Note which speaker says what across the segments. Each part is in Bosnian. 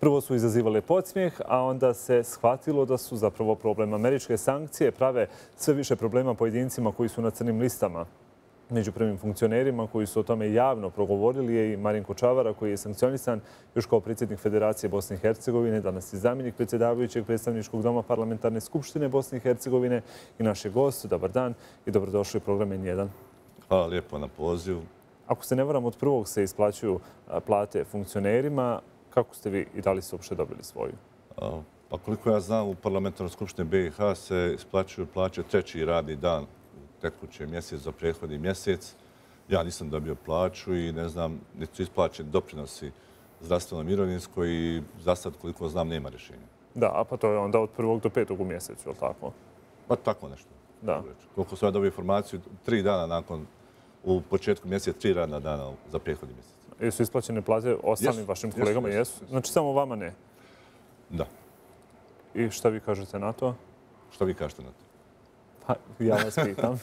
Speaker 1: Prvo su izazivale podsmijeh, a onda se shvatilo da su zapravo problem. Američke sankcije prave sve više problema pojedincima koji su na crnim listama. Među prvim funkcionerima koji su o tome javno progovorili je i Marinko Čavara, koji je sankcionisan još kao predsjednik Federacije Bosne i Hercegovine, danas je zamjenik predsjedavajućeg predstavničkog doma Parlamentarne skupštine Bosne i Hercegovine i naš je gost. Dobar dan i dobrodošli u program N1.
Speaker 2: Hvala lijepo na pozivu.
Speaker 1: Ako se ne varam, od prvog se isplaćuju plate funkcionerima. Kako ste vi i da li ste uopšte dobili svoju?
Speaker 2: Pa koliko ja znam, u Parlamentarnoj skupštini BiH se isplaćuju plaće treći radni dan u tekućem mjesec za prethodni mjesec. Ja nisam dobio plaću i ne znam, niti su isplaćeni doprinosi zdravstveno-mirovinskoj i za sad, koliko znam, nema rješenja.
Speaker 1: Da, pa to je onda od 1. do 5. u mjesecu, je li tako?
Speaker 2: Pa tako nešto.
Speaker 1: Da.
Speaker 2: Koliko sam ja dobio informaciju, 3 dana nakon, u početku mjeseca, 3 radna dana za prethodni mjesec.
Speaker 1: Jesu isplaćene plate ostalim vašim kolegama? Jesu. Znači samo vama ne?
Speaker 2: Da.
Speaker 1: I šta vi kažete na to?
Speaker 2: Šta vi kažete na to?
Speaker 1: Pa ja vas pitam.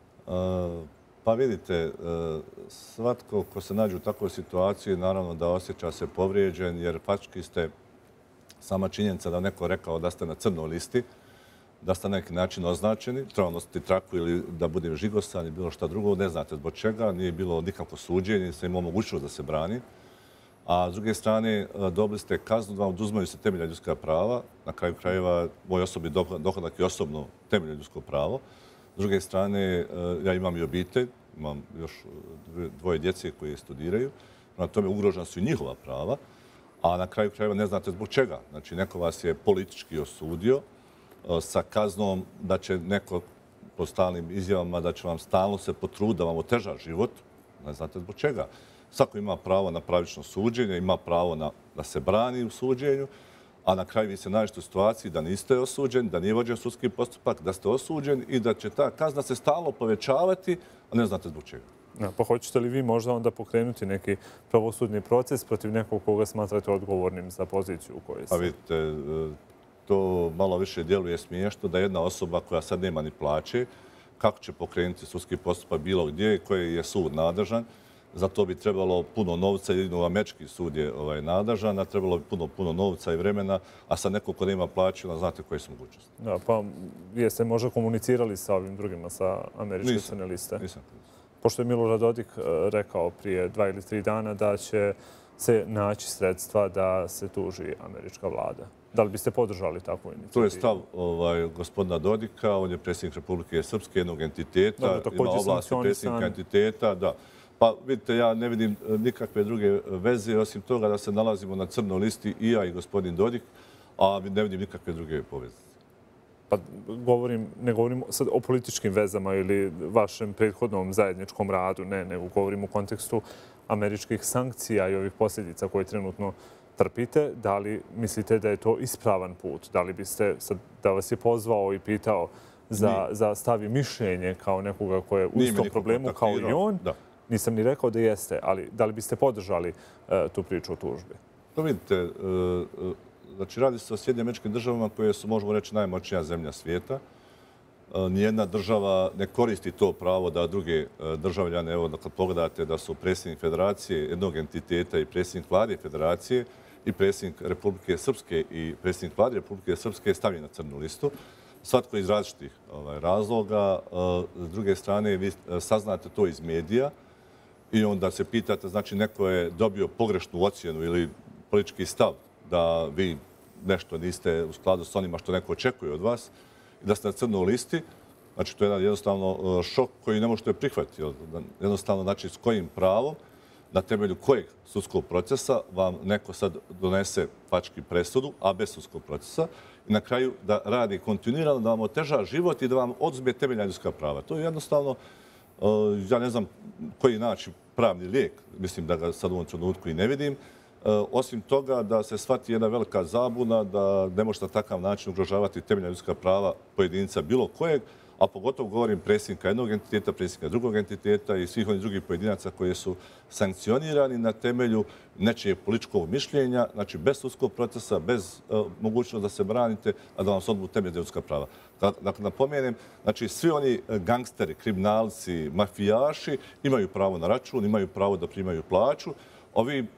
Speaker 2: Pa vidite, svatko ko se nađe u takvoj situaciji, naravno da osjeća se povrijeđen, jer faktički ste sama činjenica da neko rekao da ste na crnoj listi, da ste na neki način označeni, treba nositi traku ili da budem žigosan ili bilo šta drugo, ne znate zbog čega, nije bilo nikakvo suđenje, niste imao mogućnost da se brani. A s druge strane, dobili ste kaznu, da vam oduzimaju se temelja ljudska prava. Na kraju krajeva, moj osobni dohodak je osobno temeljno ljudsko pravo. S druge strane, ja imam i obitelj, imam još 2 djece koje studiraju. Na tome ugrožena su i njihova prava. A na kraju krajeva ne znate zbog čega. Znači, neko vas je politički osudio sa kaznom da će neko po stalnim izjavama da će vam stalno se potruditi da vam oteža život. Ne znate zbog čega. Svako ima pravo na pravično suđenje, ima pravo da se brani u suđenju, a na kraju vi se nađete u situaciji da niste osuđeni, da nije vođen sudski postupak, da ste osuđeni i da će ta kazna se stalno povećavati, a ne znate zbog čega.
Speaker 1: Pa hoćete li vi možda onda pokrenuti neki pravosudni proces protiv nekog koga smatrate odgovornim za poziciju u kojoj ste?
Speaker 2: Pa vidite, to malo više djeluje smiješno da jedna osoba koja sad nema ni plaće, kako će pokrenuti sudski postupak bilo gdje, koji je sud nadležan. Za to bi trebalo puno novca, jedino američki sud je nadležan, a trebalo bi puno novca i vremena, a sad neko ko nema plaću, znate koje su mogućnosti.
Speaker 1: Da, pa jeste možda komunicirali sa ovim drugima, sa američke crne liste?
Speaker 2: Nisam.
Speaker 1: Pošto je Milorad Dodik rekao prije 2 ili 3 dana da će se naći sredstva da se tuži američka vlada. Da li biste podržali takvu inicijativu?
Speaker 2: To je stav gospodina Dodika, on je predsjednik Republike Srpske, jednog entiteta, ima oblasti predsjednika entiteta, da. Pa vidite, ja ne vidim nikakve druge veze, osim toga da se nalazimo na crnoj listi i ja i gospodin Dodik, a ne vidim nikakve druge poveznice.
Speaker 1: Pa ne govorim sad o političkim vezama ili vašem prethodnom zajedničkom radu, ne, nego govorim u kontekstu američkih sankcija i ovih posljedica koje trenutno trpite. Da li mislite da je to ispravan put? Da li biste, da vas je pozvao i pitao za stav i mišljenje kao nekoga ko je u istom problemu kao i on? Nisam ni rekao da jeste, ali da li biste podržali tu priču o tužbi?
Speaker 2: To vidite, znači radi se o Sjedinjenim Američkim Državama koje su, možemo reći, najmoćnija zemlja svijeta. Nijedna država ne koristi to pravo da druge državljane, evo kad pogledate da su predsjednik Federacije jednog entiteta i predsjednik vlade Federacije i predsjednik Republike Srpske i predsjednik vlade Republike Srpske stavljeni na crnu listu. Svatko iz različitih razloga. S druge strane, vi saznate to iz medija i onda se pitate, znači neko je dobio pogrešnu ocjenu ili politički stav da vi nešto niste u skladu s onima što neko očekuje od vas i da ste na crnoj listi. Znači, to je jedan jednostavno šok koji ne možete prihvatiti. Jednostavno, znači, s kojim pravom, na temelju kojeg sudskog procesa vam neko sad donese faktički presudu, a bez sudskog procesa, i na kraju da radi kontinuirano, da vam oteža život i da vam oduzme temeljna ljudska prava. To je jednostavno, ja ne znam koji naći pravni lijek, mislim da ga sad u ovom trenutku i ne vidim, osim toga da se shvati jedna velika zabuna da ne možete na takav način ugrožavati temeljna ljudska prava pojedinca bilo kojeg, a pogotovo govorim predsjednika jednog entiteta, predsjednika drugog entiteta i svih onih drugih pojedinaca koji su sankcionirani na temelju nečijeg političkog mišljenja, znači bez sudskog procesa, bez mogućnosti da se branite, a da vam se odbu temeljna ljudska prava. Dakle, napomenem, znači svi oni gangsteri, kriminalci, mafijaši imaju pravo na račun, imaju pravo da primaju plaću. Ovi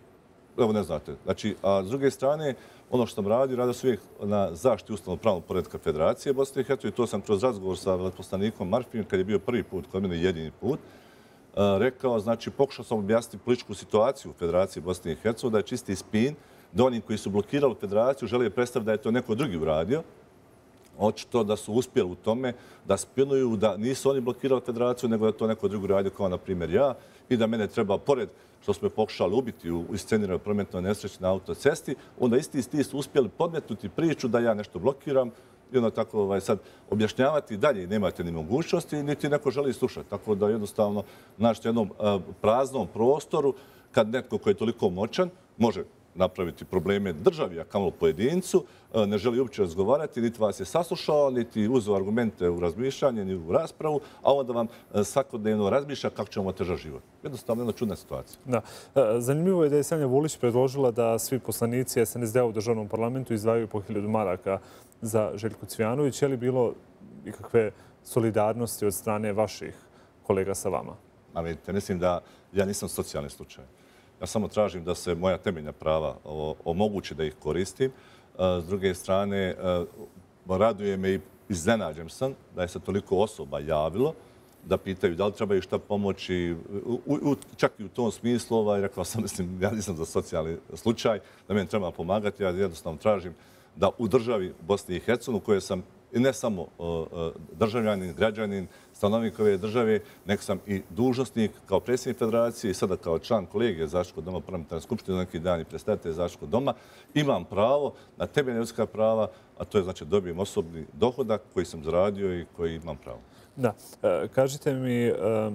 Speaker 2: evo ne znate. Znači, a s druge strane, ono što sam radio se uvijek na zaštiti ustavnog pravnog poretka Federacije Bosne i Hercegovine. To sam kroz razgovor sa veleposlanikom Marfijem, kad je bio prvi put, kod mene jedini put, rekao, znači, pokušao sam objasniti političku situaciju u Federaciji Bosne i Hercegovine, da je čisti spin, da oni koji su blokirali Federaciju žele predstaviti da je to neko drugi uradio. Očito da su uspjeli u tome da spinuju da nisu oni blokirali Federaciju, nego da to neko drugi radio, kao na primjer ja, i da mene treba, pored što smo pokušali ubiti u isceniranoj prometnoj nesreći na autocesti, onda isti su uspjeli podmetnuti priču da ja nešto blokiram i onda tako sad objašnjavati dalje nemate ni mogućnosti, niti neko želi slušati. Tako da jednostavno naći jednom praznom prostoru, kad netko koji je toliko moćan može napraviti probleme državi, a kamoli pojedincu, ne želi uopće razgovarati, niti vas je saslušao, niti uzeo argumente u razmišljanje, ni u raspravu, a onda vam svakodnevno razmišlja kako ćemo otežati život. Jednostavno jedna čudna situacija.
Speaker 1: Da. Zanimljivo je da je Sanja Vulić predložila da svi poslanici SNSD-a u državnom parlamentu izdvajaju po 1000 maraka za Željku Cvijanović. Je li bilo ikakve solidarnosti od strane vaših kolega sa vama?
Speaker 2: A vidite, mislim da ja nisam socijalni slučaj. Ja samo tražim da se moja temeljna prava omogući da ih koristim. S druge strane, raduje me i iznenađen sam da je se toliko osoba javilo da pitaju da li trebaju šta pomoći. Čak i u tom smislu, rekao sam, mislim, ja nisam za socijalni slučaj, da meni treba pomagati. Ja jednostavno tražim da u državi Bosne i Hercegovine, u kojoj sam i ne samo državljanin, građanin, stanovnik ove države, nek sam i dužnosnik kao predsjednik Federacije i sada kao član kolegije Zaštitnog doma parlamentarne skupštine, neki dan i predstavitelj Zaštitnog doma, imam pravo na temeljna ljudska prava, a to je znači dobijem osobni dohodak koji sam zaradio i koji imam pravo.
Speaker 1: Da. Kažite mi,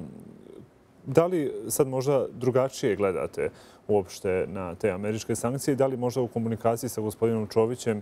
Speaker 1: da li sad možda drugačije gledate uopšte na te američke sankcije i da li možda u komunikaciji sa gospodinom Čovićem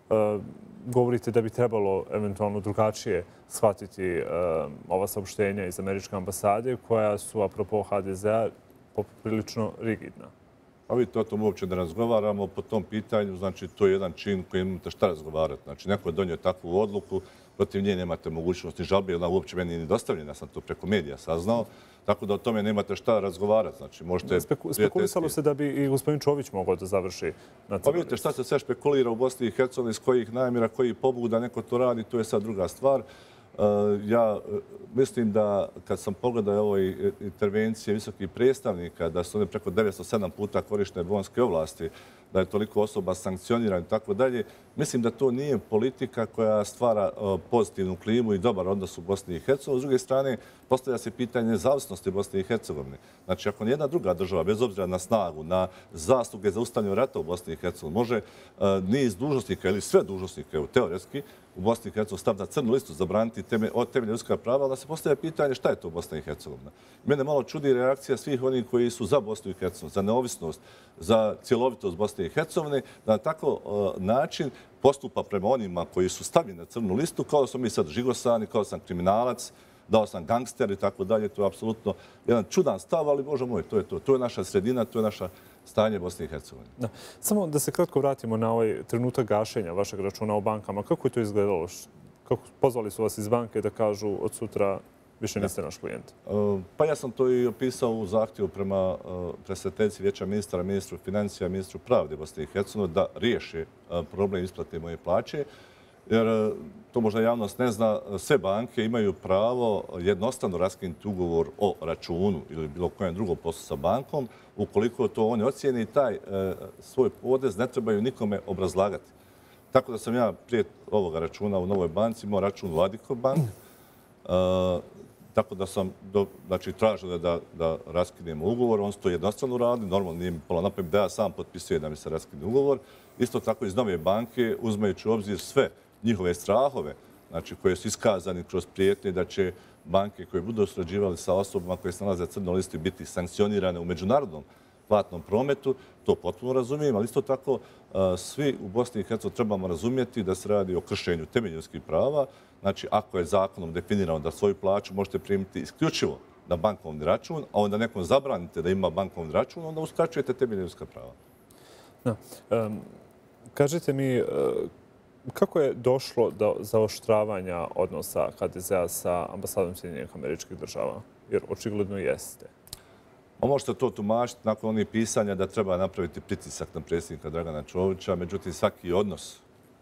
Speaker 1: govorite da bi trebalo eventualno drugačije shvatiti ova saopštenja iz američke ambasade koja su, apropo HDZ-a, poprilično rigidna?
Speaker 2: A vidite, o tom uopće ne razgovaramo po tom pitanju. Znači, to je jedan čin koji imate šta razgovarati. Znači, neko je donio takvu odluku, protiv nje nemate mogućnosti žalbe, ona uopće meni nije dostavljena, ja sam to preko medija saznao. Tako da o tome nemate šta razgovarati. Znači, možete...
Speaker 1: Spekulisalo se da bi i gospodin Čović mogao da završi na crnoj listi.
Speaker 2: Pa vidite, šta se sve špekulira u Bosni i Hercegovini, iz kojih namjera, koji pobuda neko to radi, to je sad druga stvar. Ja mislim da kad sam pogledao ovoj intervencije visokih predstavnika, da su one preko 907 puta korištene bonske ovlasti, da je toliko osoba sankcionirano i tako dalje, mislim da to nije politika koja stvara pozitivnu klimu i dobar odnos u Bosni i Hercegovini. S druge strane, postavlja se pitanje nezavisnosti Bosne i Hercegovine. Znači, ako nijedna druga država, bez obzira na snagu, na zasluge za ustavljanje rata u Bosni i Hercegovini, može niz dužnosnika ili sve dužnosnike, teoretski, u Bosni i Hercegovini staviti na crnu listu, zabraniti od temelja ljudska prava, onda se postavlja pitanje šta je to Bosna i Hercegovina. Mene malo čudi reakcija svih onih koji su za Bosnu i Hercegovinu, za neovisnost, za cjelovitost Bosne i Hercegovine, da na tako način postupa prema onima koji su stavljeni na crnu listu, kao da smo mi sad žigosani, kao da sam kriminalac, dao sam gangster i tako dalje. To je apsolutno jedan čudan stav, ali Bože moj, to je to. To je naša sredina, to je naša stanje Bosne i Hercegovine.
Speaker 1: Samo da se kratko vratimo na ovaj trenutak gašenja vašeg računa u bankama. Kako je to izgledalo? Pozvali su vas iz banke da kažu od sutra više niste naš klijent?
Speaker 2: Pa ja sam to i opisao u zahtjevu prema predsjedateljici Vijeća ministara, ministru financija, ministru pravde Bosne i Hercegovine da riješe problem isplate moje plaće. Jer to možda javnost ne zna, sve banke imaju pravo jednostavno raskinuti ugovor o računu ili bilo kojem drugom poslu sa bankom. Ukoliko to oni ocijeni i taj svoj podez ne trebaju nikome obrazlagati. Tako da sam ja prije ovoga računa u Novoj banci imao račun u Addiko Bank. Tako da sam tražio da raskinemo ugovor. On su to jednostavno radili. Normalno nije mi palo na pamet da ja sam potpisujem da mi se raskine ugovor. Isto tako iz Nove banke, uzmajući u obzir sve njihove strahove, znači koje su iskazani kroz prijetnje da će banke koje budu surađivali sa osobama koje se nalaze na crnoj listi biti sankcionirane u međunarodnom platnom prometu, to potpuno razumijem, ali isto tako svi u Bosni i Hercegovini trebamo razumjeti da se radi o kršenju temeljnih ljudskih prava. Znači, ako je zakonom definirano da svoju plaću možete primiti isključivo na bankovni račun, a onda nekom zabranite da ima bankovni račun, onda uskraćujete temeljna ljudska prava.
Speaker 1: Kažite mi, kako je došlo do zaoštravanja odnosa HDZ-a sa ambasadom Sjedinjenih Američkih Država? Jer očigledno jeste.
Speaker 2: A možete to tumačiti nakon onih pisanja da treba napraviti pritisak na predsjednika Dragana Čovića, međutim svaki odnos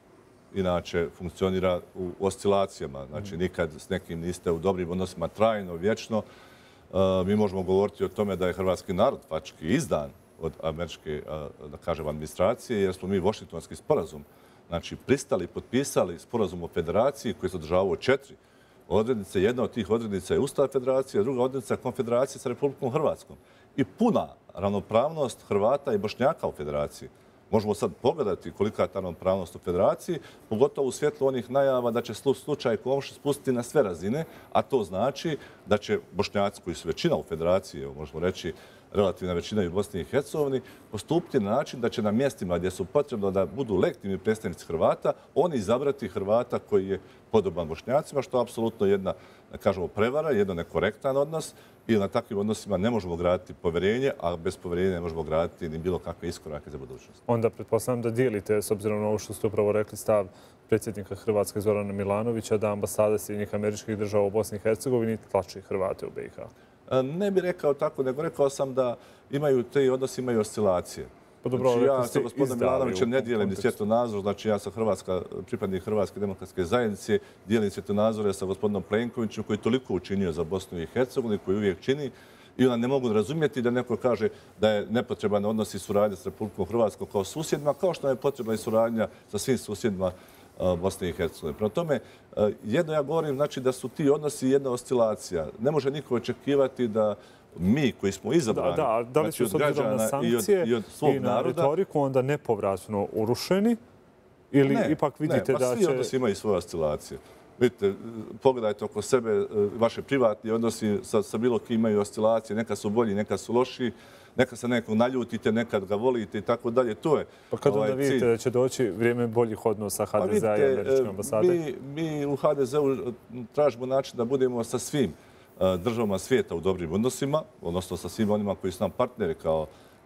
Speaker 2: inače funkcionira u oscilacijama. Znači nikad s nekim niste u dobrim odnosima trajno, vječno. Mi možemo govoriti o tome da je hrvatski narod faktički izdan od američke, da kažem, administracije, jer smo mi Washingtonski sporazum, znači pristali, potpisali sporazum o federaciji koji se održavao 4 odrednice. Jedna od tih odrednica je Ustav federacije, druga odrednica je konfederacija sa Republikom Hrvatskom. I puna ravnopravnost Hrvata i Bošnjaka u federaciji. Možemo sad pogledati kolika je ta ravnopravnost u federaciji, pogotovo u svjetlu onih najava da će slučaj Komšić spustiti na sve razine, a to znači da će Bošnjaci koji su većina u federaciji, možemo reći relativna većina i u Bosni i Hercegovini, postupiti na način da će na mjestima gdje su potrebno da budu legitimni predstavnici Hrvata, oni izabrati Hrvata koji je podoban Bošnjacima, što je apsolutno jedna, kažemo, prevara, jedan nekorektan odnos i na takvim odnosima ne možemo graditi povjerenje, a bez povjerenja ne možemo graditi ni bilo kakve iskorake za budućnost.
Speaker 1: Onda pretpostavljam da dijelite, s obzirom na ovo što ste upravo rekli, stav predsjednika Hrvatske Zorana Milanovića da ambasada Sjedinjenih Američkih Država u Bosni i Hercegovini tlači Hrvate u BiH.
Speaker 2: Ne bih rekao tako, nego rekao sam da te odnosi imaju oscilacije. Znači, ja sa gospodinom Milanovićem ne dijelim ni svjetonazor, znači ja sam pripadnik Hrvatske demokratske zajednice, dijelim svjetonazore sa gospodinom Plenkovićem koji je toliko učinio za Bosnu i Hercegovinu, koji uvijek čini, i onda ne mogu razumjeti da neko kaže da je nepotreban odnos i suradnja s Republikom Hrvatskom kao susjedima, kao što je potrebna i suradnja sa svim susjedima Bosne i Hercegovine. Prema tome, jedno ja govorim, znači da su ti odnosi jedna oscilacija. Ne može niko očekivati da mi koji smo izabrani,
Speaker 1: da li su s obzirom na sankcije i na retoriku onda nepovratno urušeni ili ipak vidite da će...
Speaker 2: Svi odnosi imaju svoje oscilacije. Vidite, pogledajte oko sebe, vaše privatni odnosi sa bilo kim imaju oscilacije. Nekad su bolji, nekad su lošiji. Nekad se nekog naljutite, nekad ga volite i tako dalje. To je
Speaker 1: Pa kad onda vidite da će doći vrijeme boljih odnosa HDZ-a i američke ambasade?
Speaker 2: Mi u HDZ-u tražimo način da budemo sa svim državama svijeta u dobrim odnosima, odnosno sa svim onima koji su nam partneri kao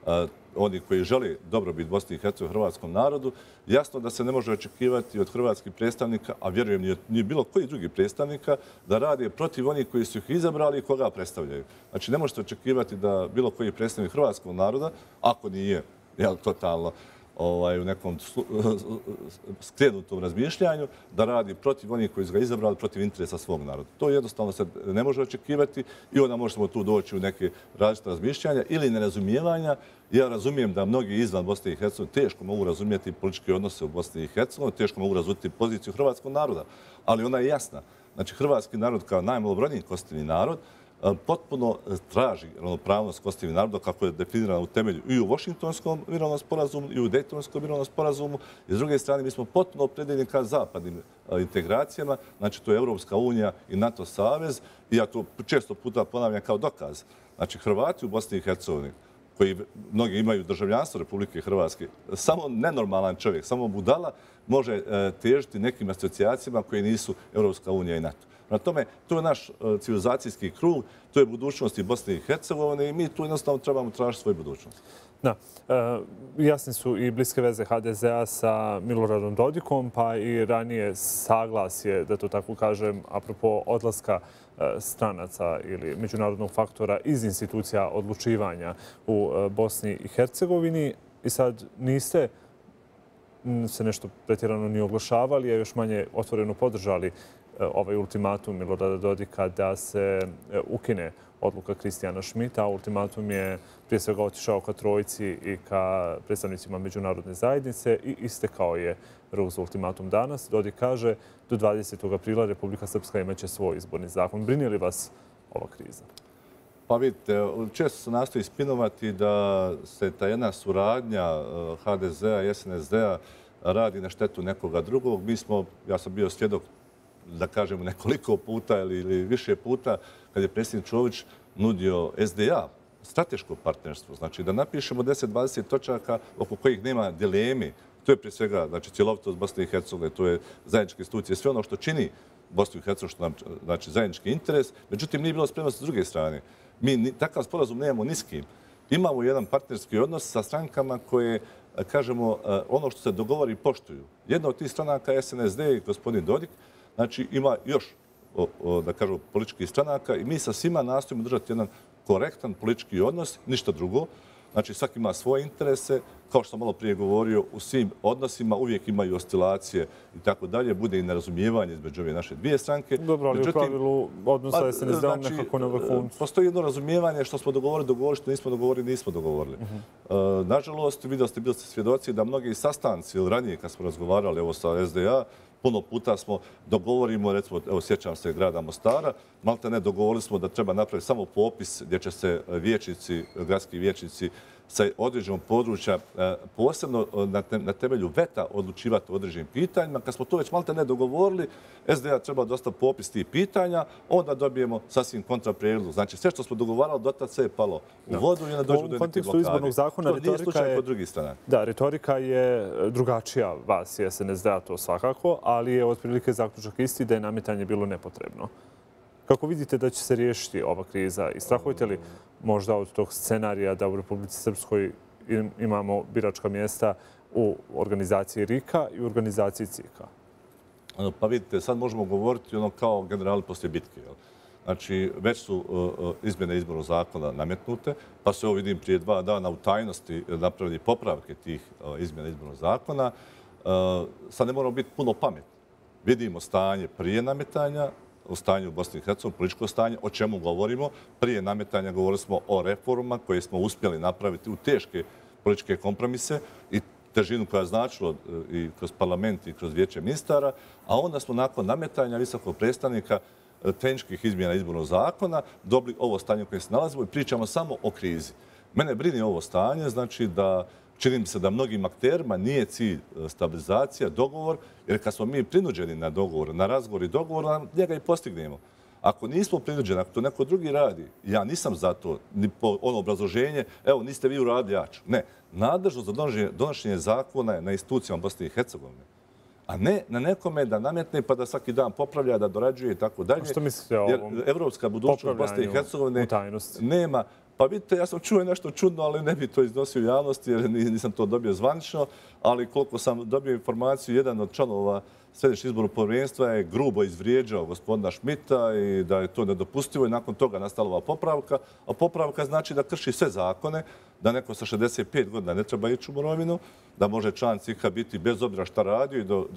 Speaker 2: oni koji žele dobrobit Bosni i Hercegovini, hrvatskom narodu. Jasno da se ne može očekivati od hrvatskih predstavnika, a vjerujem ni bilo koji drugi predstavnika, da rade protiv onih koji su ih izabrali i koga predstavljaju. Znači, ne možete očekivati da bilo koji predstavnik hrvatskog naroda, ako nije totalno u nekom skrenutom razmišljanju, da radi protiv onih koji su ga izabrali, protiv interesa svog naroda. To jednostavno se ne može očekivati i onda možemo tu doći u neke različite razmišljanja ili nerazumijevanja. Ja razumijem da mnogi izvan Bosne i Hercegovine teško mogu razumijeti političke odnose u Bosni i Hercegovini, teško mogu razumijeti poziciju hrvatskog naroda, ali ona je jasna. Znači, hrvatski narod kao najmalobrojniji konstitutivni narod potpuno traži ravnopravnost konstitutivnih naroda kako je definirano u temelju i u Washingtonskom mirovnom sporazumu i u Daytonskom mirovnom sporazumu. I s druge strane, mi smo potpuno opredeljeni ka zapadnim integracijama. Znači, to je Europska unija i NATO savez. I ja to često puta ponavljam kao dokaz. Znači, Hrvati u Bosni i Hercegovini, koji mnogi imaju državljanstvo Republike Hrvatske, samo nenormalan čovjek, samo budala, može težiti nekim asocijacijama koje nisu Europska unija i NATO. Na tome, to je naš civilizacijski krug, to je budućnost i Bosne i Hercegovine i mi tu jednostavno trebamo tražiti svoju budućnost.
Speaker 1: Da. Jasni su i bliske veze HDZ-a sa Miloradom Dodikom, pa i ranije saglasje, da to tako kažem, apropo odlaska stranaca ili međunarodnog faktora iz institucija odlučivanja u Bosni i Hercegovini. I sad niste se nešto pretjerano ni oglašavali, a još manje otvoreno podržali ovaj ultimatum Milorada Dodika da se ukine odluka Kristijana Šmita. Ultimatum je prije svega otišao ka Trojici i ka predstavnicima međunarodne zajednice i istekao je rok za ultimatum danas. Dodik kaže do 20. aprila Republika Srpska imaće svoj izborni zakon. Brine li vas ova kriza?
Speaker 2: Pa vidite, često se nastoji spinovati da se ta jedna suradnja HDZ-a i SNSD-a radi na štetu nekoga drugog. Ja sam bio svjedok, da kažemo, nekoliko puta ili više puta kad je predsjednik Čović nudio SDA, strateško partnerstvo. Znači da napišemo 10-20 točaka oko kojih nema dileme. To je prije svega cjelovitost Bosne i Hercegovine, to je zajedničke institucije, sve ono što čini Bosnu i Hercegovinu, što nam znači zajednički interes. Međutim, nije bilo spremno s druge strane. Mi takav sporazum nemamo ni s kim. Imamo jedan partnerski odnos sa strankama koje, kažemo, ono što se dogovori poštuju. Jedna od tih stranaka je SNSD i gospodin Dodik. Znači, ima još, da kažu, političkih stranaka i mi sa svima nastojimo držati jedan korektan politički odnos, ništa drugo. Znači, svaki ima svoje interese. Kao što sam malo prije govorio, u svim odnosima uvijek imaju oscilacije i tako dalje. Bude i nerazumijevanje između ove naše dvije stranke.
Speaker 1: Dobro, ali u pravilu odnosa SNSD nekako na vrhuncu.
Speaker 2: Postoji jedno razumijevanje što smo dogovorili, što nismo dogovorili. Nažalost, vidjeli ste, bili ste svjedoci da mnogi sastanci ili ranije kad smo razgovarali evo sa SDA, puno puta smo dogovorimo, recimo, evo sjećam se grada Mostara, malte ne dogovorili smo da treba napraviti samo popis gdje će se vijećnici, gradski vijećnici sa određenog područja posebno na temelju veta odlučivati o određenim pitanjima. Kad smo to već malte ne dogovorili, SDA treba dostaviti popis tih pitanja, onda dobijemo sasvim kontraprijedlog. Znači, sve što smo dogovarali, dotad sve je palo u vodu i onda dođu do neke blokade. To nije slučaj kod drugih strana.
Speaker 1: Da, retorika je drugačija vas i SNSD-a, to svakako, ali je otprilike zaključak isti da je nametanje bilo nepotrebno. Kako vidite da će se riješiti ova kriza i strahujete li možda od tog scenarija da u Republici Srpskoj imamo biračka mjesta u organizaciji RIK-a i u organizaciji CIK-a?
Speaker 2: Pa vidite, sad možemo govoriti ono kao generali poslije bitke. Znači, već su izmjene izbornog zakona nametnute, pa se ovo vidim prije 2 dana u tajnosti napravili popravke tih izmjena izbornog zakona. Sad ne moramo biti puno pametni. Vidimo stanje prije nametanja, u stanju u Bosni i Hercegovini, političko stanje, o čemu govorimo. Prije nametanja govorili smo o reformama koje smo uspjeli napraviti u teške političke kompromise i težinu koja je značila i kroz parlament i kroz vijeće ministara, a onda smo nakon nametanja visokog predstavnika tehničkih izmjena izbornog zakona dobili ovo stanje u kojem se nalazimo i pričamo samo o krizi. Mene brine ovo stanje, znači da čini mi se da mnogim akterima nije cilj stabilizacija, dogovor, jer kad smo mi prinuđeni na dogovor, na razgovor i dogovor, njega i postignemo. Ako nismo prinuđeni, ako to neko drugi radi, ja nisam za to, ni po ono obrazloženje, evo, niste vi uradili, ja ću. Ne, nadležnost za donošenje zakona je na institucijama Bosne i Hercegovine, a ne na nekome da nametne pa da svaki dan popravlja, da dorađuje i tako dalje.
Speaker 1: A što mislite o ovom
Speaker 2: evropska budućnost Bosne i Hercegovine nema. Pa vidite, ja sam čuo nešto čudno, ali ne bi to iznosio u javnosti jer nisam to dobio zvanično, ali koliko sam dobio informaciju, jedan od članova Središnjeg izbornog povjerenstva je grubo izvrijeđao gospodina Šmita i da je to nedopustivo i nakon toga nastala ova popravka. A popravka znači da krši sve zakone, da neko sa 65 godina ne treba ići u mirovinu, da može član CIK-a biti bez obzira šta radio i do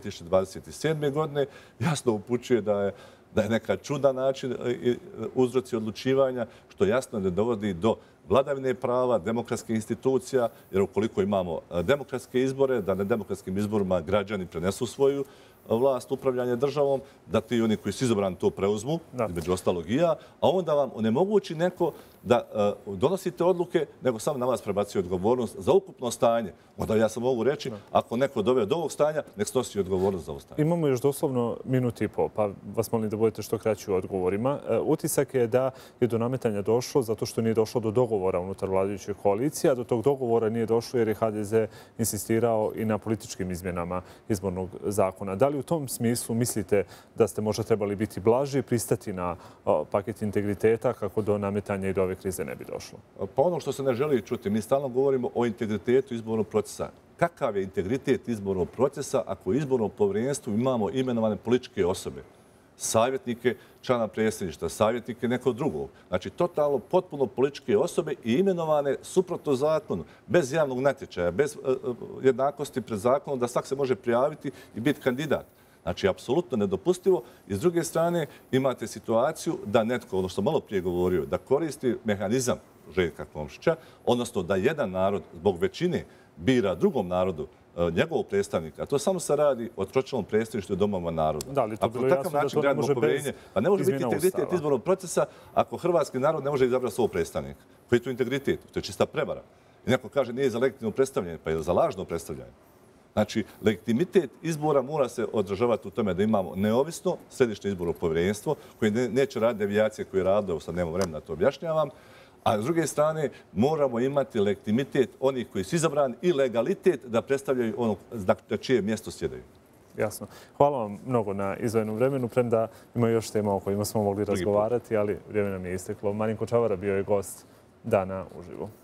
Speaker 2: 2027. godine. Jasno upućuje da je neka čudan način uzroci odlučivanja, što jasno ne dovodi do vladavine prava, demokratskih institucija, jer ukoliko imamo demokratske izbore, da na demokratskim izborima građani prenesu svoju vlast, upravljanje državom, da ti oni koji su izabrani to preuzmu, između ostalog i ja, a onda vam onemogući neko da donosite odluke, nego samo na vas prebacuje odgovornost za ukupno stanje. Onda ja sam mogu reći, ako neko dovede do ovog stanja, nek snosi odgovornost za ovo stanje.
Speaker 1: Imamo još doslovno minut i pol, pa vas molim da budete što kraći u odgovorima. Utisak je da je do nametanja došlo zato što nije došlo do dogovora unutar vladajuće koalicije, a do tog dogovora nije došlo jer je HDZ insistirao i na političkim izmjenama izbornog zakona. Da li u tom smislu mislite da ste možda trebali biti blaži i pristati na paket integriteta kako do nametanja i do ove krize ne bi došlo?
Speaker 2: Pa ono što se ne želi čuti, mi stalno govorimo o integritetu izbornog procesa. Kakav je integritet izbornog procesa ako u izbornom povjerenstvu imamo imenovane političke osobe? Savjetnike člana predsjedništva, savjetnike nekog drugog. Znači, totalno, potpuno političke osobe i imenovane suprotno zakonu, bez javnog natječaja, bez jednakosti pred zakonom, da svak se može prijaviti i biti kandidat. Znači, apsolutno nedopustivo. I s druge strane, imate situaciju da netko, ono što malo prije govorio, da koristi mehanizam Željka Komšića, odnosno da jedan narod zbog većine bira drugom narodu njegovog predstavnika, a to samo se radi o tročlanom predstavništvu domova naroda.
Speaker 1: Da, ali to bilo jasno da to ne može bez
Speaker 2: pa ne može biti integritet izbornog procesa ako hrvatski narod ne može izabrati svog predstavnika. Koji je to integritet? To je čista prevara. I neko kaže nije za legitimno predstavljanje, pa je za lažno predstavljanje. Znači, legitimitet izbora mora se odražavati u tome da imamo neovisno središnje izborno povjerenstvo koje neće raditi devijacije koje radilo, sad nemamo vremena da to objašnjavam, a s druge strane moramo imati legitimitet onih koji su izabrani i legalitet da predstavljaju ono na čije mjesto sjedaju.
Speaker 1: Jasno. Hvala vam mnogo na izdvojenom vremenu, premda ima još tema o kojima smo mogli razgovarati, ali vrijeme nam je isteklo. Marinko Čavara bio je gost Dana uživo.